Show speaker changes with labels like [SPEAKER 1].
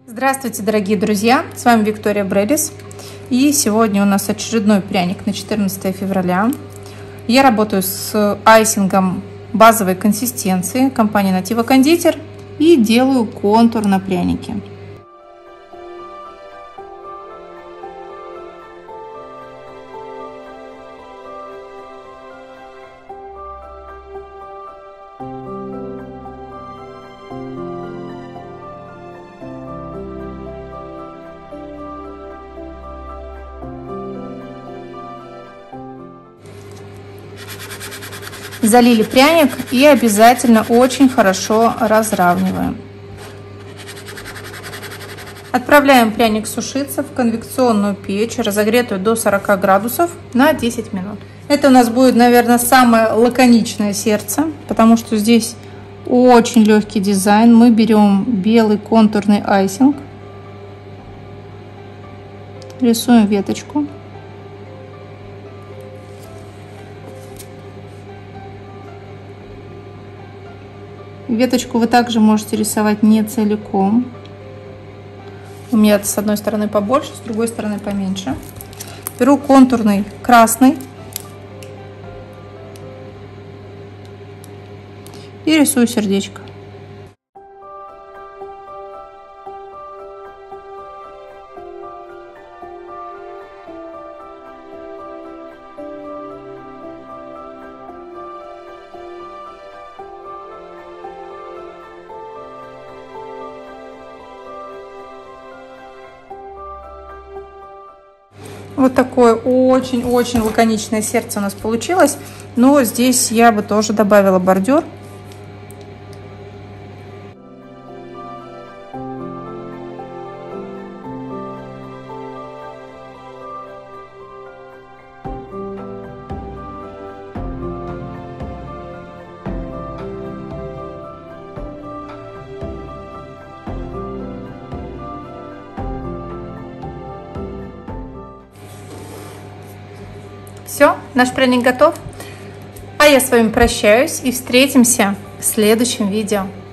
[SPEAKER 1] Здравствуйте, дорогие друзья! С вами Виктория Брелис. И сегодня у нас очередной пряник на 14 февраля. Я работаю с айсингом базовой консистенции компании Nativa Кондитер и делаю контур на прянике. Залили пряник и обязательно очень хорошо разравниваем. Отправляем пряник сушиться в конвекционную печь, разогретую до 40 градусов на 10 минут. Это у нас будет, наверное, самое лаконичное сердце, потому что здесь очень легкий дизайн. Мы берем белый контурный айсинг, рисуем веточку. Веточку вы также можете рисовать не целиком. У меня с одной стороны побольше, с другой стороны поменьше. Беру контурный красный и рисую сердечко. Вот такое очень-очень лаконичное сердце у нас получилось. Но здесь я бы тоже добавила бордюр. Все, наш пряник готов. А я с вами прощаюсь и встретимся в следующем видео.